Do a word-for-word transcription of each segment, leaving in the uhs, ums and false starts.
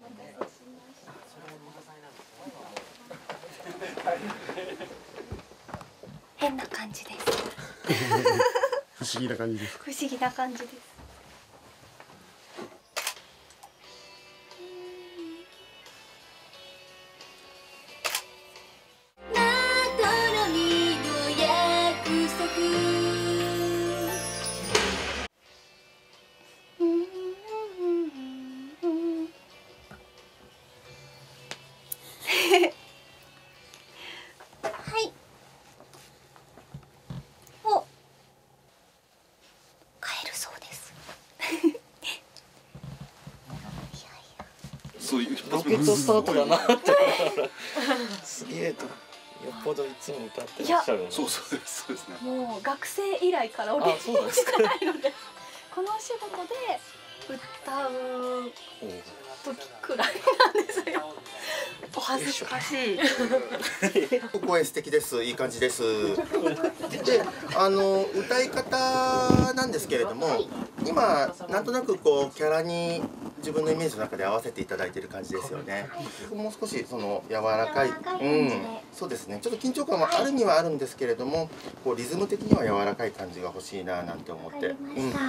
変な感じです。 不思議な感じです。 不思議な感じです。はい。お、帰るそうです。 そういうロケットスタートだなってすげえと。よっぽどいつも歌ってらっしゃる。 そうそうです。そうですね。 もう学生以来からお練習してないので、このお仕事で歌う時くらいなんですよ。お恥ずかしい。 声素敵です。いい感じです。で、あの歌い方なんですけれども、今なんとなくこうキャラに自分のイメージの中で合わせていただいている感じですよね。もう少しその柔らかい、うん、そうですね。ちょっと緊張感はあるにはあるんですけれども、こうリズム的には柔らかい感じが欲しいななんて思って。うん。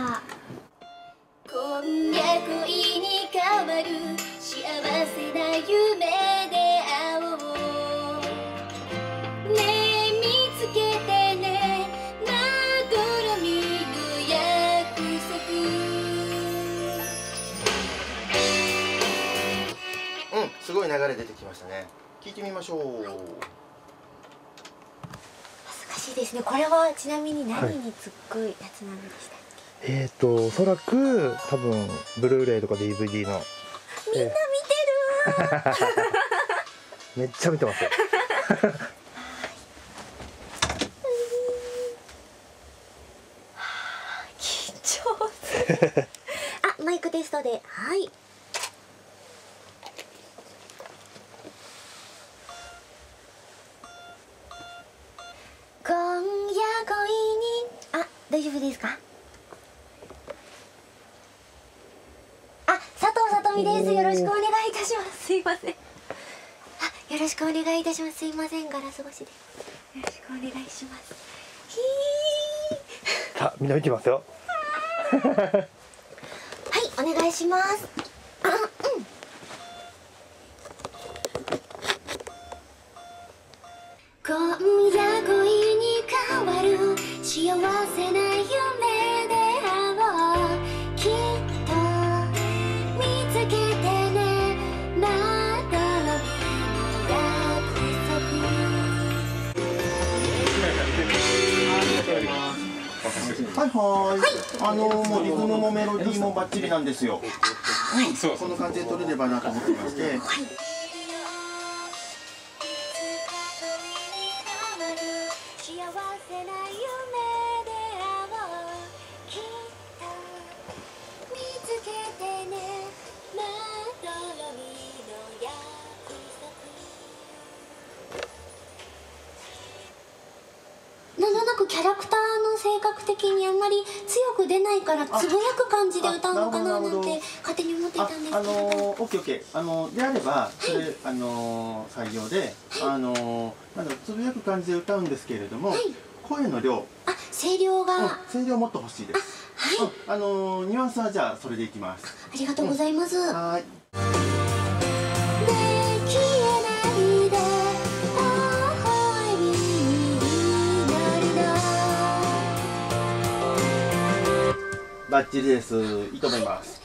今夜恋に変わる幸せな夢で会おうねえ見つけてねまどろみの約束うんすごい流れ出てきましたね。聞いてみましょう。 難しいですね。これはちなみに何につくやつなんでしたっけ？ えっとおそらく多分ブルーレイとか ディーブイディー のみんな見てるめっちゃ見てますよ緊張するあ、マイクテストで、はい。今夜恋にあ、大丈夫ですか？です。よろしくお願いいたします。すいません。あ、よろしくお願いいたします。すいません。ガラス越しで。よろしくお願いします。ひー。 さあ、みんな見てますよ。 はい、お願いします。あ、うん。今夜恋に変わる幸せな夢で会おう。きっとはいはい、あのもうリズムもメロディーもバッチリなんですよ。はい、この感じで取れればなと思ってまして。はい。 キャラクターの性格的にあんまり強く出ないからつぶやく感じで歌うのかななんて勝手に思ってたんですけど。あのオッケーオッケー、あのであればそれ、はい、あの採用で、はい、あのなんだろうつぶやく感じで歌うんですけれども、はい、声の量、 あ、声量が、うん、 声量もっと欲しいです。あ、はい、うん、あのニュアンスはじゃあそれでいきます。 ありがとうございます。うん、はい。 バッチリです。いいと思います。